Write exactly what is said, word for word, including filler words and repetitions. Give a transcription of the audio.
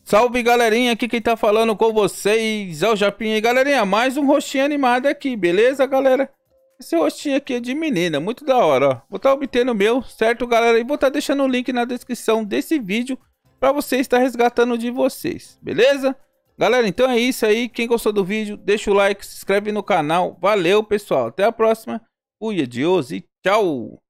Salve galerinha, aqui quem tá falando com vocês é o Japinha. E galerinha, mais um rostinho animado aqui, beleza galera? Esse rostinho aqui é de menina, muito da hora, ó. Vou estar obtendo o meu, certo galera? E vou estar deixando o link na descrição desse vídeo pra você estar resgatando de vocês, beleza? Galera, então é isso aí, quem gostou do vídeo, deixa o like, se inscreve no canal. Valeu pessoal, até a próxima. Fui, adiós e tchau!